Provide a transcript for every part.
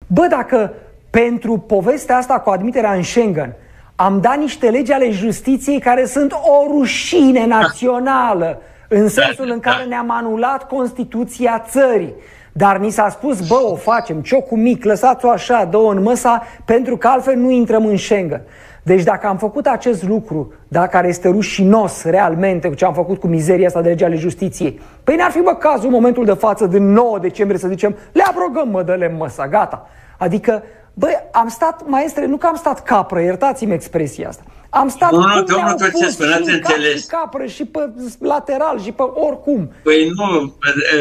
Bă, dacă pentru povestea asta cu admiterea în Schengen am dat niște legi ale justiției care sunt o rușine națională, în sensul în care ne-am anulat Constituția țării, dar ni s-a spus, bă, o facem, ciocul mic, lăsați-o așa, dă-o în măsa, pentru că altfel nu intrăm în Schengen. Deci dacă am făcut acest lucru, da, care este rușinos realmente, cu ce am făcut cu mizeria asta de lege ale justiției, păi n-ar fi, bă, cazul în momentul de față, din 9 decembrie, să zicem, le abrogăm, mă, dă-le în măsa, gata. Adică, bă, am stat, maestre, nu că am stat capră, iertați-mi expresia asta. Am stat și capră și pe lateral și pe oricum. Păi nu,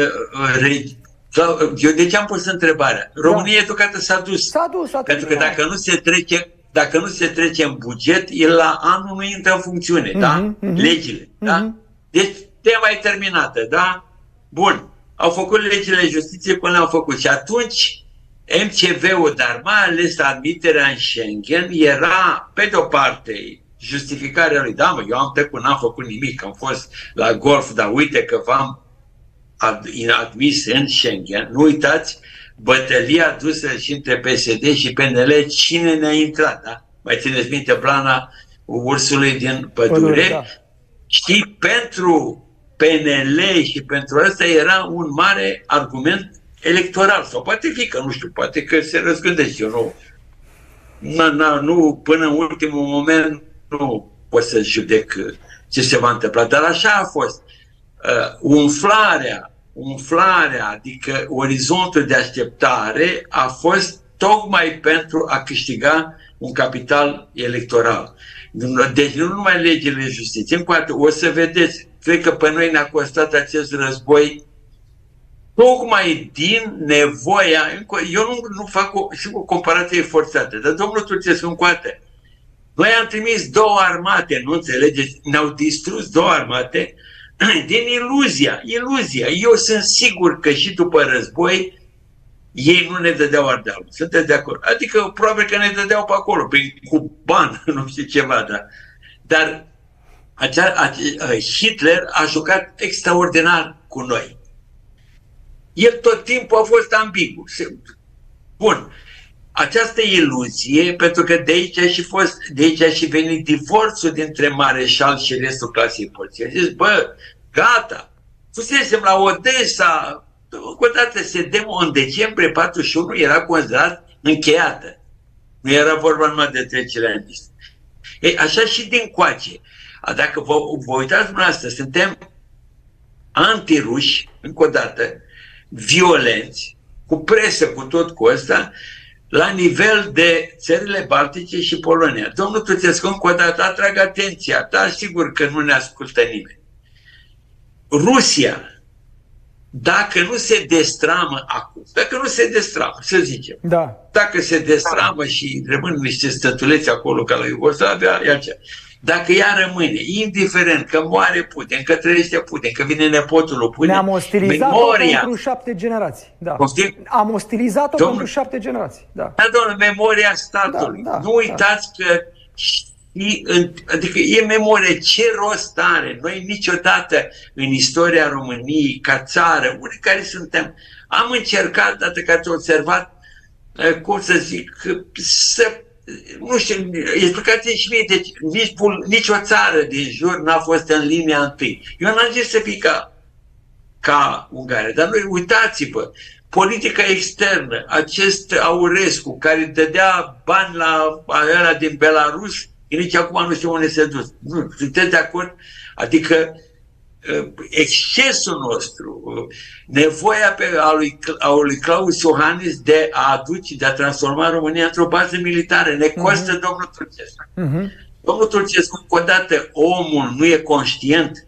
eu de ce am pus întrebarea? România educată s-a dus. S-a dus. Pentru că dacă nu se trece în buget, el la anul nu intră în funcțiune, da? Legile, da? Deci tema e terminată, da? Bun. Au făcut legile justiției până le-au făcut. Și atunci MCV-ul, dar mai ales admiterea în Schengen, era, pe de-o parte, justificarea lui, da, mă, eu am trecut, n-am făcut nimic, am fost la golf, dar uite că v-am admis în Schengen. Nu uitați, bătălia dusă și între PSD și PNL, cine ne-a intrat, da? Mai țineți minte plana ursului din pădure? Da. Și pentru PNL și pentru asta era un mare argument electoral. Sau poate fi că, nu știu, poate că se răzgândește. Eu nu, până în ultimul moment nu pot să judec ce se va întâmpla. Dar așa a fost. Umflarea, adică orizontul de așteptare a fost tocmai pentru a câștiga un capital electoral. Deci nu numai legile justiției. Încă o dată, o să vedeți, cred că pe noi ne-a costat acest război tocmai din nevoia, eu nu fac o comparație forțată, dar domnul Turcescu încoate. Noi am trimis 2 armate, nu înțelegeți? Ne-au distrus 2 armate din iluzia. Eu sunt sigur că și după război ei nu ne dădeau Ardealul. Sunteți de acord? Adică probabil că ne dădeau pe acolo, cu bani, nu știu ceva, dar Hitler a jucat extraordinar cu noi. El tot timpul a fost ambigu. Bun. Această iluzie, pentru că de aici a și venit divorțul dintre Mareșal și restul clasei poliției. A zis, bă, gata, fusesem la Odessa, încă o dată în decembrie 41 era considerat încheiată. Nu era vorba numai de trecerea în listă. Ei, așa și din coace. Dacă vă uitați dumneavoastră, suntem antiruși, încă o dată, violenți, cu presă, cu tot cu ăsta, la nivel de țările Baltice și Polonia. Domnul Tuțescu, încă o dată, atrag atenția, dar sigur că nu ne ascultă nimeni. Rusia, dacă nu se destramă acum, să zicem, dacă se destramă și rămân niște stătuleți acolo ca la Iugoslavia, dacă ea rămâne, indiferent că moare Putin, că trăiește Putin, că vine nepotul lui Putin, ne-am ostilizat-o pentru 7 generații. Da. Am ostilizat-o pentru 7 generații. Da, domnule, memoria statului. Nu uitați că adică e memorie. Ce rost are? Noi niciodată în istoria României, ca țară, unii care suntem, am încercat, atât că ați observat, cum să zic, nu știu, explicați și mie, deci nici o țară din jur n-a fost în linia întâi. Eu n-am zis să fie ca Ungaria, dar noi uitați-vă, politica externă, acest Aurescu care dădea bani la ăla din Belarus, nici acum nu știu unde se dus. Nu, sunteți de acord? Adică excesul nostru, nevoia a lui Claus Iohannis de a transforma România într-o bază militară, ne costă domnul Turcescu. Domnul Turcescu, încă o dată, omul nu e conștient.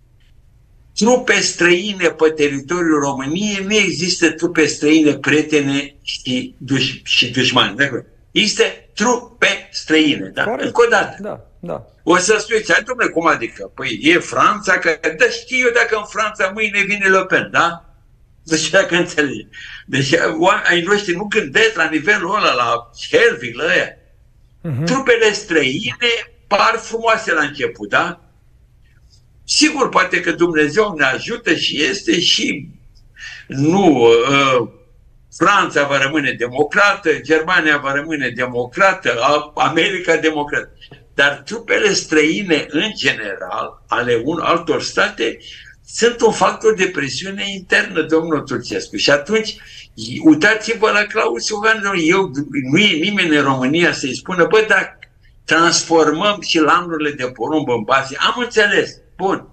Trupe străine pe teritoriul României, nu există trupe străine prietene și dușmani. Există trupe străine, da? Încă o dată. Da. O să spuneți, hai dom'le, cum adică? Păi e Franța, dar știu eu dacă în Franța mâine vine Le Pen, da? Deci dacă înțelegi. Deci ai noștri nu gândesc la nivelul ăla, la Helvig, la ăia. Trupele străine par frumoase la început, da? Sigur, poate că Dumnezeu ne ajută și este și nu Franța va rămâne democrată, Germania va rămâne democrată, America democrată. Dar trupele străine, în general, ale altor state, sunt un factor de presiune internă, domnul Turcescu. Și atunci, uitați-vă la Claus Iohannis. Nu e nimeni în România să-i spună, bă, dacă transformăm și lanurile de porumb în baze, am înțeles, bun.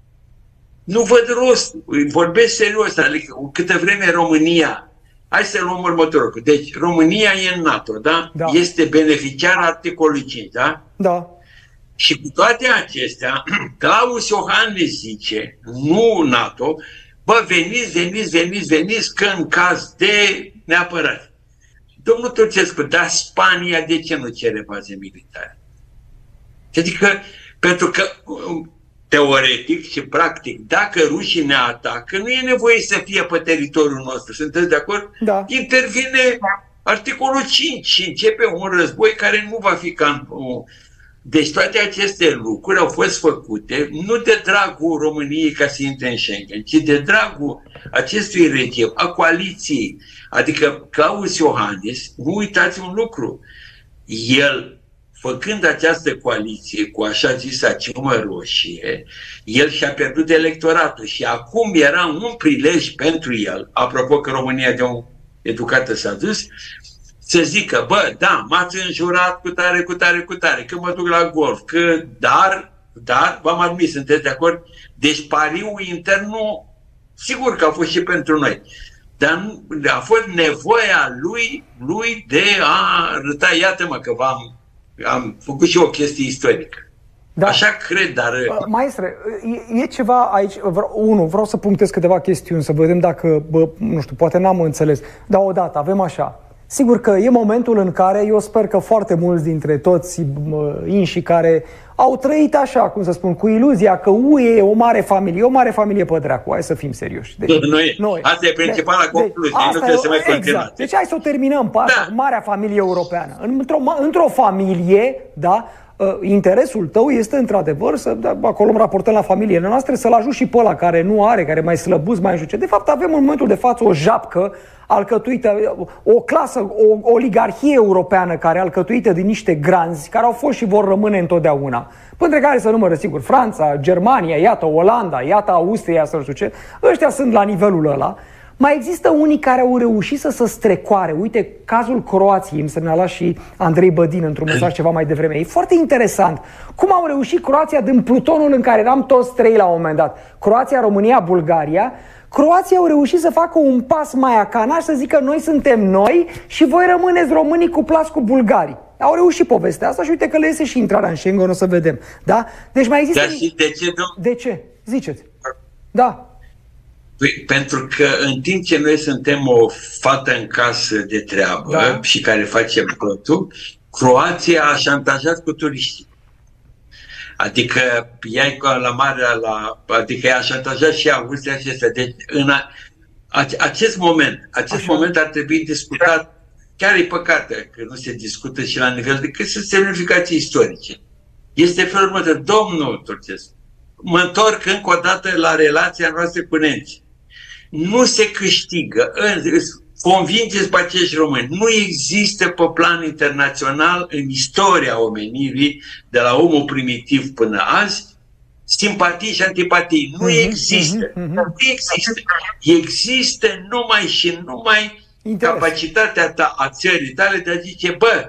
Nu văd rost, vorbesc serios, adică câtă vreme România, hai să luăm următorul. Deci, România e în NATO, da? Da. Este beneficiar articolului 5, da? Da. Și cu toate acestea, Claus Iohannis zice, nu NATO, bă, veniți, că în caz de neapărare. Domnul Turcescu, dar Spania de ce nu cere baze militare? Adică, pentru că teoretic și practic, dacă rușii ne atacă, nu e nevoie să fie pe teritoriul nostru. Sunteți de acord? Da. Intervine articolul 5 și începe un război care nu va fi ca... Deci toate aceste lucruri au fost făcute nu de dragul României ca să intre în Schengen, ci de dragul acestui regim, a coaliției. Adică Claus Iohannis, nu uitați un lucru, el, făcând această coaliție cu așa zisa ciumă roșie, el și-a pierdut electoratul și acum era un prilej pentru el, apropo că România de o educată s-a dus, să zică, bă, da, m-ați înjurat cu tare, că mă duc la golf, că, dar, v-am admis, sunteți de acord? Deci pariul intern nu, sigur că a fost și pentru noi, dar a fost nevoia lui de a arăta, iată-mă că am făcut și o chestie istorică. Da. Așa cred, dar... Maestre, e ceva aici, vreau să punctez câteva chestiuni, să vedem dacă, nu știu, poate n-am înțeles, dar odată avem așa. Sigur că e momentul în care eu sper că foarte mulți dintre toți inșii care au trăit așa, cum să spun, cu iluzia că UE e o mare familie pe dracu, hai să fim serioși. Deci, noi. Asta e principala concluzie, nu trebuie să mai continuăm. Exact. Deci hai să o terminăm pe asta, marea familie europeană. Într-o familie, da, interesul tău este într-adevăr să, acolo îmi raportăm la familiile noastre, să-l ajut și pe ăla care nu are, care mai slăbuz, mai ajuce. De fapt avem în momentul de față o japcă alcătuită, o clasă, o oligarhie europeană care alcătuită din niște granzi care au fost și vor rămâne întotdeauna. Printre care să numără, sigur, Franța, Germania, iată Olanda, iată Austria, să știu ce. Ăștia sunt la nivelul ăla. Mai există unii care au reușit să se strecoare. Uite, cazul Croației, îmi semnala și Andrei Bădin într-un mesaj ceva mai devreme. E foarte interesant cum au reușit Croația din plutonul în care eram toți trei la un moment dat. Croația, România, Bulgaria. Croația au reușit să facă un pas mai acanaș, să zică noi suntem noi și voi rămâneți românii cuplați cu bulgarii. Au reușit povestea asta și uite că le iese și intrarea în Schengen, o să vedem. Da? Deci mai există... Dar și de ce, De ce? Ziceți. Da. Pentru că în timp ce noi suntem o fată în casă de treabă și care facem totul, Croația a șantajat cu turiștii. Adică ea la marea, adică ea a șantajat și Austria și astea. Deci în acest moment ar trebui discutat, chiar e păcate că nu se discută și la nivel de că sunt semnificații istorice. Este felul următor, domnul Turcescu, mă întorc încă o dată la relația noastră cu nemții. Nu se câștigă, convingeți pe acești români, nu există pe plan internațional în istoria omenirii, de la omul primitiv până azi, simpatii și antipatii. Nu există. Nu există. Există numai și numai capacitatea ta, a țării tale de a zice, bă,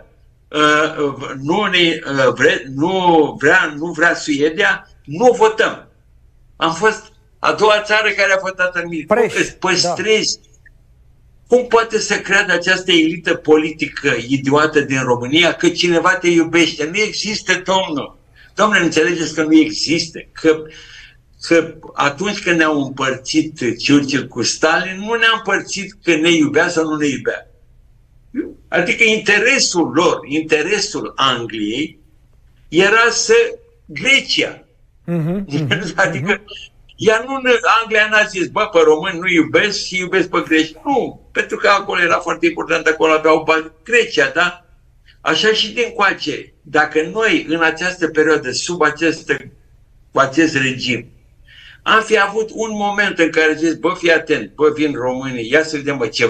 nu vrea Suedia, nu votăm. Am fost a doua țară care a votat în militar. Îți păstrezi. Da. Cum poate să creadă această elită politică idiotă din România că cineva te iubește? Nu există, domnul. Domnule, înțelegeți că nu există. Că atunci când ne-au împărțit Churchill cu Stalin, nu ne-a împărțit că ne iubea sau nu ne iubea. Adică interesul lor, interesul Angliei, era să Grecia. Adică Anglia n-a zis, bă, pe români nu iubesc și iubesc pe greci. Nu, pentru că acolo era foarte important, acolo aveau Grecia, da? Așa și din coace. Dacă noi, în această perioadă, cu acest regim, am fi avut un moment în care zis, bă, fii atent, bă, vin românii, ia să vedem, bă, ce vor.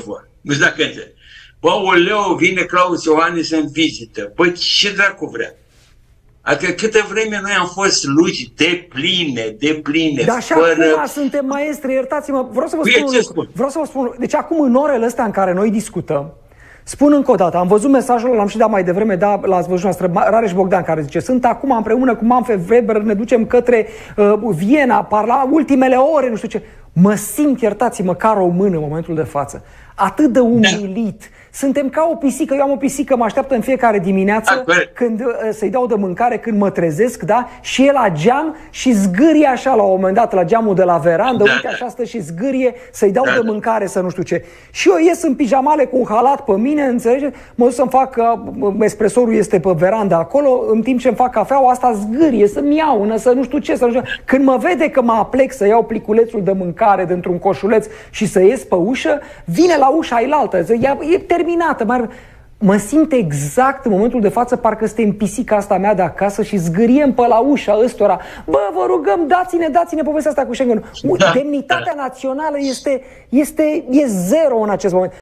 Nu știu dacă înțeleg. Bă, oleu, vine Claus Iohannis în vizită. Păi ce dracu vrea? Adică câtă vreme noi am fost lugi de pline, Dar și fără... acum suntem maestri, iertați-mă, vreau să vă spun, deci acum în orele astea în care noi discutăm, spun încă o dată, am văzut mesajul, l-am și dat mai devreme, da, l-ați văzut noastră, Rareș Bogdan, care zice: sunt acum împreună cu Manfred Weber, ne ducem către Viena, la ultimele ore, nu știu ce. Mă simt, iertați-mă, ca român în momentul de față. Atât de umilit. Suntem ca o pisică. Eu am o pisică, mă așteaptă în fiecare dimineață când să-i dau de mâncare, când mă trezesc, da? Și e la geam și zgârie așa la un moment dat, la geamul de la verandă, uite așa stă și zgârie să-i dau de mâncare, să nu știu ce. Și eu ies în pijamale cu un halat pe mine, înțelegeți? Mă duc să-mi fac, espresorul este pe veranda acolo, în timp ce îmi fac cafeaua, asta zgârie, să-mi iaună, să nu știu ce, să nu știu. Când mă vede că mă aplec să iau pliculețul de mâncare dintr-un coșuleț și să ies pe ușă, vine la ușa ailaltă, e terminată. Mă simt exact în momentul de față parcă suntem pisica asta mea de acasă și zgâriem pe la ușa ăstora. Bă, vă rugăm, dați-ne povestea asta cu Schengen. Demnitatea națională e zero în acest moment.